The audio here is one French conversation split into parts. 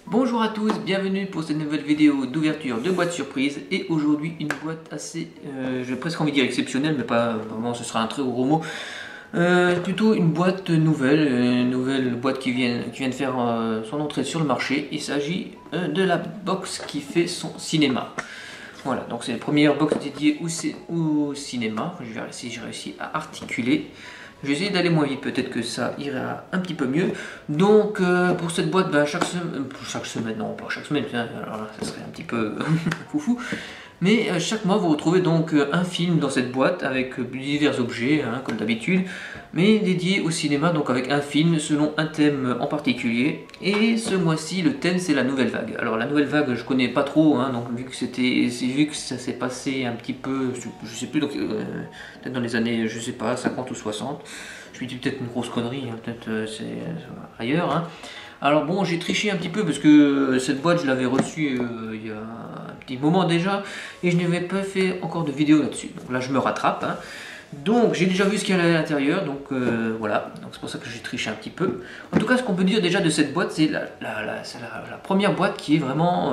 Bonjour à tous, bienvenue pour cette nouvelle vidéo d'ouverture de boîte surprise. Et aujourd'hui une boîte assez, j'ai presque envie de dire exceptionnelle, mais pas vraiment, ce sera un très gros mot. Plutôt une boîte nouvelle, une nouvelle boîte qui vient de faire son entrée sur le marché. Il s'agit de la box qui fait son cinéma. Voilà, donc c'est la première box dédiée au cinéma. Je vais voir si j'ai réussi à articuler. Je vais essayer d'aller moins vite, peut-être que ça ira un petit peu mieux. Donc pour cette boîte, chaque semaine, non pas chaque semaine, alors là ça serait un petit peu foufou. Mais chaque mois vous retrouvez donc un film dans cette boîte avec divers objets, comme d'habitude, mais dédié au cinéma, donc avec un film selon un thème en particulier. Et ce mois-ci le thème c'est la nouvelle vague. Alors la nouvelle vague je connais pas trop, donc vu que ça s'est passé un petit peu, je sais plus, donc peut-être dans les années, je sais pas, 50 ou 60. Je me dis peut-être une grosse connerie, peut-être c'est ailleurs. Alors bon, j'ai triché un petit peu parce que cette boîte je l'avais reçue il y a un petit moment déjà et je n'avais pas fait encore de vidéo là-dessus. Donc là je me rattrape. Donc j'ai déjà vu ce qu'il y a à l'intérieur, donc voilà, donc c'est pour ça que j'ai triché un petit peu. En tout cas, ce qu'on peut dire déjà de cette boîte, c'est la première boîte qui est vraiment,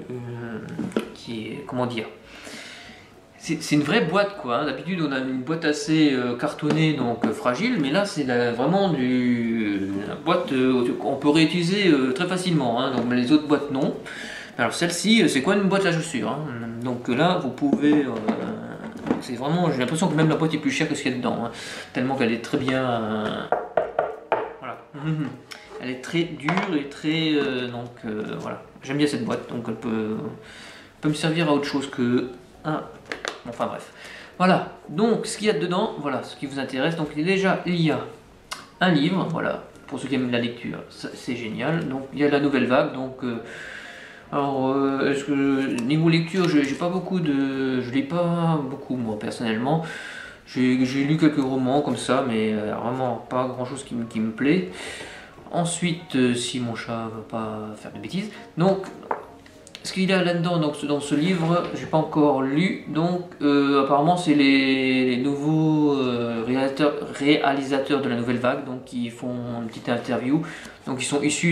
comment dire, c'est une vraie boîte quoi. D'habitude on a une boîte assez cartonnée, donc fragile, mais là c'est vraiment une boîte qu'on peut réutiliser très facilement, donc les autres boîtes non. Alors celle-ci c'est quoi, une boîte à chaussures, donc là vous pouvez, c'est vraiment, j'ai l'impression que même la boîte est plus chère que ce qu'il y a dedans, tellement qu'elle est très bien, voilà. Elle est très dure et très, voilà, j'aime bien cette boîte, donc elle peut me servir à autre chose que enfin bref, voilà, donc ce qu'il y a dedans, voilà, ce qui vous intéresse. Donc déjà il y a un livre, voilà, pour ceux qui aiment la lecture, c'est génial. Donc il y a la nouvelle vague, donc est-ce que niveau lecture, je lis pas beaucoup moi personnellement. J'ai lu quelques romans comme ça, mais vraiment pas grand chose qui me plaît. Ensuite, si mon chat veut pas faire de bêtises, donc ce qu'il y a là-dedans, donc dans ce livre, j'ai pas encore lu, donc apparemment c'est les nouveaux réalisateurs de la nouvelle vague, donc qui font une petite interview, donc ils sont issus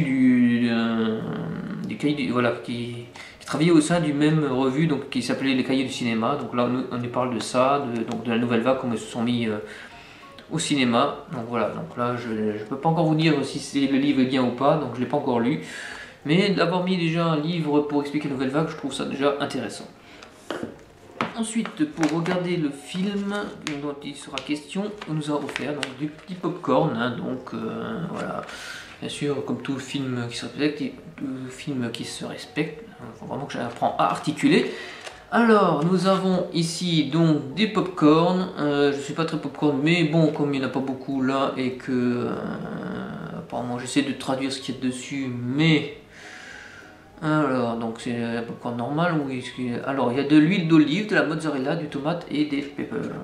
du cahier, voilà, qui travaillaient au sein du même revue, donc qui s'appelait les Cahiers du cinéma. Donc là on y parle de ça, donc de la nouvelle vague, comment ils se sont mis au cinéma. Donc voilà, donc là je peux pas encore vous dire si le livre est bien ou pas, donc je l'ai pas encore lu. Mais d'avoir mis déjà un livre pour expliquer la nouvelle vague, je trouve ça déjà intéressant. Ensuite, pour regarder le film dont il sera question, on nous a offert donc, du petit popcorn. Voilà, bien sûr, comme tout film qui se respecte, il faut vraiment que j'apprends à articuler. Alors, nous avons ici donc des popcorn. Je suis pas très popcorn, mais bon, comme il n'y en a pas beaucoup là et que apparemment j'essaie de traduire ce qu'il y a dessus, mais alors, donc c'est un popcorn normal. Alors, il y a de l'huile d'olive, de la mozzarella, du tomate et des peppers.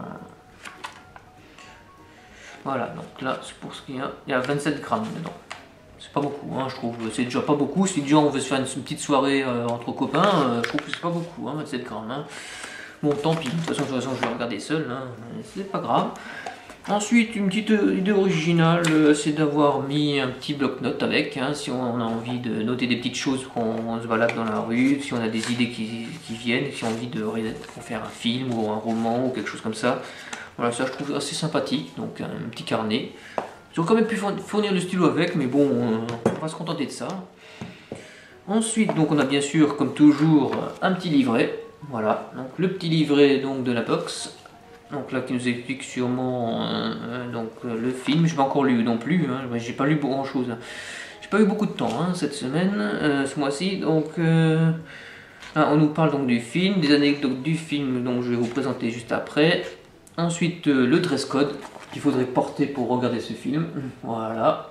Voilà, donc là, c'est pour ce qu'il y a. Il y a 27 grammes dedans. C'est pas beaucoup, je trouve. C'est déjà pas beaucoup. Si déjà on veut se faire une petite soirée entre copains, je trouve que c'est pas beaucoup, 27 grammes. Bon, tant pis. De toute façon, je vais regarder seul. C'est pas grave. Ensuite, une petite idée originale, c'est d'avoir mis un petit bloc-notes avec, si on a envie de noter des petites choses qu'on se balade dans la rue, si on a des idées qui viennent, si on a envie de faire un film ou un roman ou quelque chose comme ça. Voilà, ça je trouve assez sympathique, donc un petit carnet. Ils ont quand même pu fournir le stylo avec, mais bon, on va se contenter de ça. Ensuite, donc on a bien sûr, comme toujours, un petit livret. Voilà, donc le petit livret donc, de la box. Donc là qui nous explique sûrement le film. Je n'ai pas encore lu non plus, j'ai pas lu grand chose. J'ai pas eu beaucoup de temps cette semaine, ce mois-ci. Donc on nous parle donc du film, des anecdotes du film, donc je vais vous présenter juste après. Ensuite le dress code qu'il faudrait porter pour regarder ce film. Voilà.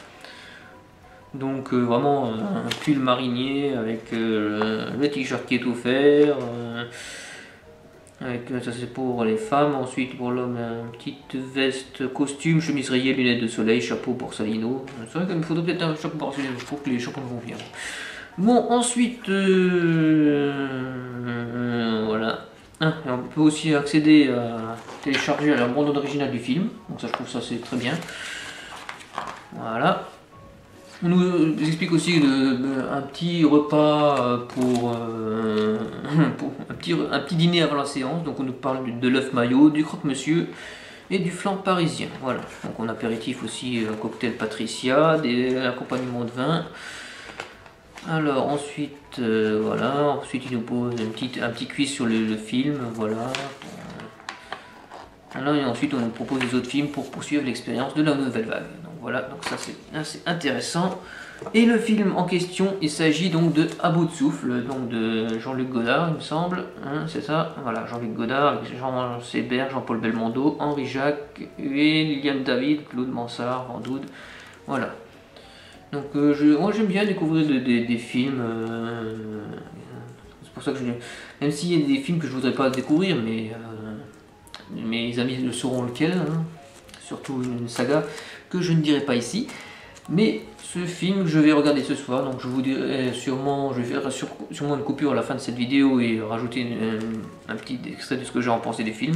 Donc vraiment un pull marinier avec le t-shirt qui est offert. Ça c'est pour les femmes. Ensuite pour l'homme, une petite veste, costume, chemise rayée, lunettes de soleil, chapeau borsalino. C'est vrai qu'il me faudrait peut-être un chapeau borsalino, je trouve que les chapeaux vont bien. Bon, ensuite voilà. Et on peut aussi accéder à télécharger à la bande originale du film. Donc ça je trouve ça c'est très bien. Voilà. On nous explique aussi un petit repas pour un petit dîner avant la séance. Donc on nous parle de l'œuf maillot, du croque-monsieur et du flan parisien. Voilà. Donc on apéritif aussi un cocktail Patricia, des accompagnements de vin. Alors ensuite, voilà. Ensuite il nous pose un petit quiz sur le film. Voilà. Alors, et ensuite on nous propose des autres films pour poursuivre l'expérience de la nouvelle vague. Donc voilà, donc ça c'est intéressant. Et le film en question, il s'agit donc de À bout de souffle, donc de Jean-Luc Godard, il me semble, hein, c'est ça. Voilà, Jean-Luc Godard avec Jean Sébert, Jean-Paul Belmondo, Henri Jacques, Liam David, Claude Mansart, Van Doud. Voilà. Donc moi j'aime bien découvrir des films. C'est pour ça que même s'il y a des films que je voudrais pas découvrir, mais mes amis le sauront lequel, hein. Surtout une saga que je ne dirai pas ici. Mais ce film, je vais regarder ce soir, donc je vous dirai sûrement, je vais faire sûrement une coupure à la fin de cette vidéo et rajouter un petit extrait de ce que j'ai en pensé des films.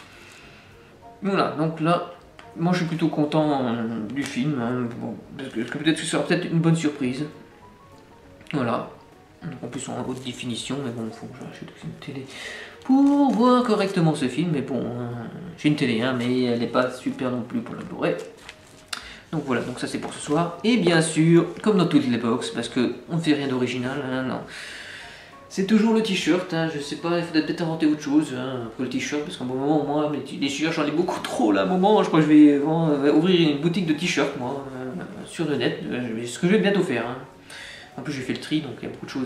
Voilà, donc là, moi je suis plutôt content du film, hein, bon, parce que peut-être que ce sera peut-être une bonne surprise. Voilà, en plus en haute définition, mais bon, il faut que j'achète une télé pour voir correctement ce film. Mais bon, j'ai une télé, hein, mais elle n'est pas super non plus pour le Blu-ray. Donc voilà, donc ça c'est pour ce soir. Et bien sûr, comme dans toutes les box, parce que on ne fait rien d'original, hein, non. C'est toujours le t-shirt, hein, je sais pas, il faudrait peut-être inventer autre chose hein, que le t-shirt, parce qu'à un moment, moi, les t-shirts, j'en ai beaucoup trop là, à un moment, je crois que je vais ouvrir une boutique de t-shirts, moi, sur le net, ce que je vais bientôt faire. Hein. En plus, j'ai fait le tri, donc il y a beaucoup de choses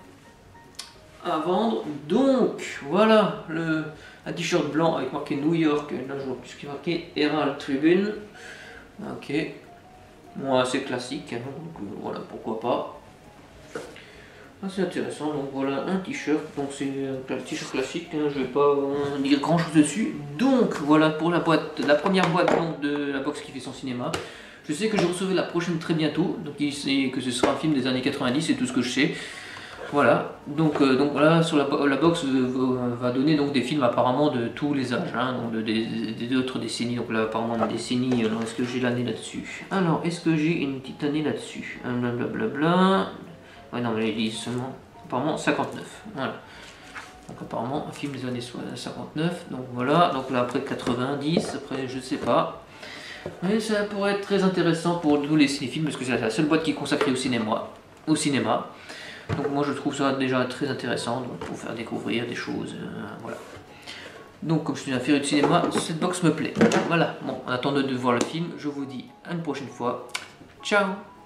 à vendre. Donc, voilà, un t-shirt blanc avec marqué New York, là je vois plus ce qui est marqué Herald Tribune. Ok, moi c'est classique, hein, donc voilà, pourquoi pas. C'est intéressant, donc voilà un t-shirt, donc c'est un t-shirt classique, hein, je vais pas dire grand chose dessus. Donc voilà pour la première boîte donc, de la box qui fait son cinéma. Je sais que je recevrai la prochaine très bientôt, donc il sait que ce sera un film des années 90, c'est tout ce que je sais. Voilà, donc voilà, sur la box va donner donc des films apparemment de tous les âges, hein, donc des autres décennies, donc là apparemment une décennie, alors est-ce que j'ai l'année là-dessus? Alors, est-ce que j'ai une petite année là-dessus? Blablabla, ouais non mais ils disent seulement, apparemment 59, voilà. Donc apparemment un film des années 59, donc voilà, donc là après 90, après je sais pas. Mais ça pourrait être très intéressant pour tous les cinéphiles, parce que c'est la seule boîte qui est consacrée au cinéma. Donc moi je trouve ça déjà très intéressant donc, pour faire découvrir des choses, voilà. Donc comme je suis un féru de cinéma, cette box me plaît. Voilà, bon, en attendant de voir le film, je vous dis à une prochaine fois. Ciao!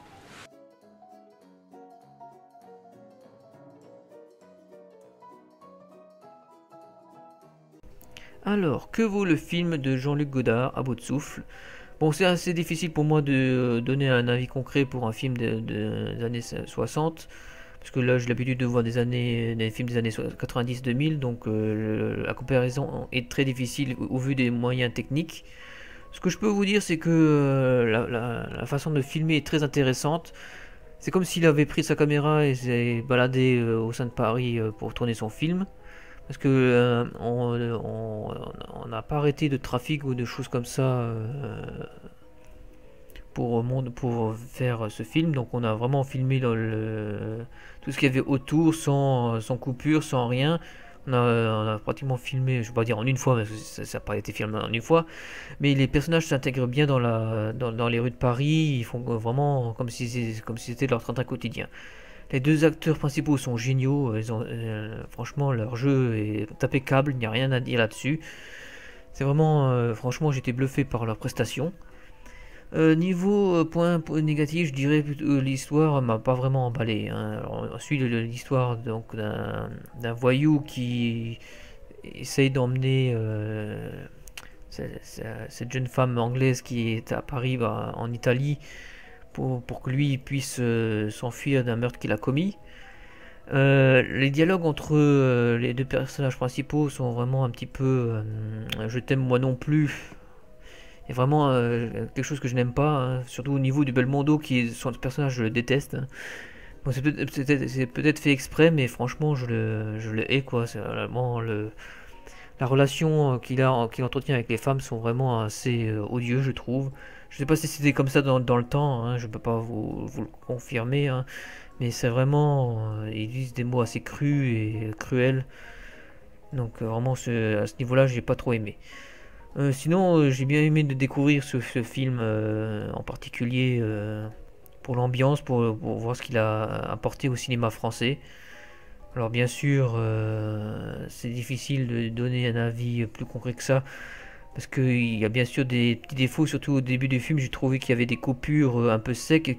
Alors, que vaut le film de Jean-Luc Godard, À bout de souffle? Bon, c'est assez difficile pour moi de donner un avis concret pour un film des années 60. Parce que là j'ai l'habitude de voir des films des années 90-2000, donc la comparaison est très difficile au vu des moyens techniques. Ce que je peux vous dire c'est que la façon de filmer est très intéressante. C'est comme s'il avait pris sa caméra et s'est baladé au sein de Paris pour tourner son film. Parce que on n'a pas arrêté de trafic ou de choses comme ça pour faire ce film. Donc on a vraiment filmé tout ce qu'il y avait autour sans coupure, sans rien. On a pratiquement filmé, je ne vais pas dire en une fois, parce que ça n'a pas été filmé en une fois, mais les personnages s'intègrent bien dans les rues de Paris, ils font vraiment comme si c'était leur train quotidien. Les deux acteurs principaux sont géniaux, franchement leur jeu est impeccable, il n'y a rien à dire là-dessus. C'est vraiment, franchement j'étais bluffé par leur prestation. Niveau point négatif, je dirais plutôt l'histoire m'a pas vraiment emballé. Hein. Alors, on suit l'histoire donc d'un voyou qui essaye d'emmener cette jeune femme anglaise qui est à Paris, en Italie, pour que lui puisse s'enfuir d'un meurtre qu'il a commis. Les dialogues entre les deux personnages principaux sont vraiment un petit peu je t'aime moi non plus. Il y a vraiment quelque chose que je n'aime pas, hein, surtout au niveau du Belmondo, qui est son personnage, je le déteste. Hein. Bon, c'est peut-être fait exprès, mais franchement, je le hais, quoi. C'est vraiment la relation qu'il entretient avec les femmes sont vraiment assez odieux, je trouve. Je sais pas si c'était comme ça dans le temps, hein, je peux pas vous le confirmer, hein, mais c'est vraiment, ils utilisent des mots assez crus et cruels, donc vraiment à ce niveau-là, j'ai pas trop aimé. Sinon, j'ai bien aimé de découvrir ce film en particulier pour l'ambiance, pour voir ce qu'il a apporté au cinéma français. Alors bien sûr, c'est difficile de donner un avis plus concret que ça, parce qu'il y a bien sûr des petits défauts, surtout au début du film, j'ai trouvé qu'il y avait des coupures un peu secs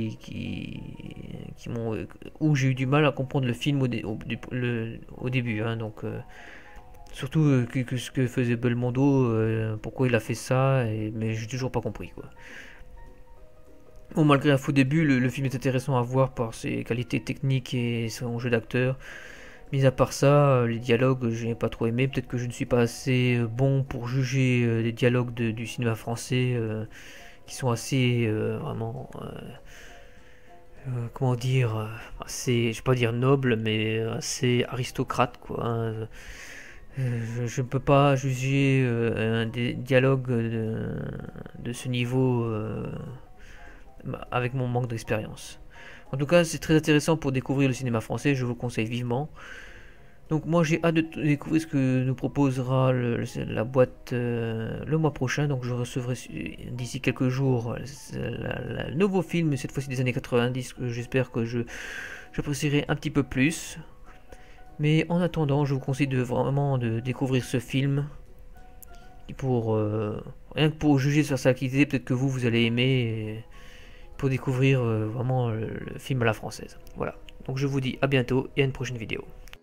qui m'ont, où j'ai eu du mal à comprendre le film au début, hein, donc surtout ce que faisait Belmondo, pourquoi il a fait ça, mais j'ai toujours pas compris quoi. Bon, malgré un faux début, le film est intéressant à voir par ses qualités techniques et son jeu d'acteur. Mis à part ça, les dialogues, je n'ai pas trop aimé. Peut-être que je ne suis pas assez bon pour juger les dialogues du cinéma français qui sont assez vraiment, comment dire, assez, je vais pas dire nobles, mais assez aristocrates quoi, hein. Je ne peux pas juger un dialogue de ce niveau avec mon manque d'expérience. En tout cas, c'est très intéressant pour découvrir le cinéma français, je vous le conseille vivement. Donc moi j'ai hâte de découvrir ce que nous proposera la boîte le mois prochain. Donc je recevrai d'ici quelques jours le nouveau film, cette fois-ci des années 90, que j'espère que j'apprécierai un petit peu plus. Mais en attendant, je vous conseille vraiment de découvrir ce film. Pour, rien que pour juger sur sa qualité, peut-être que vous allez aimer. Pour découvrir vraiment le film à la française. Voilà. Donc je vous dis à bientôt et à une prochaine vidéo.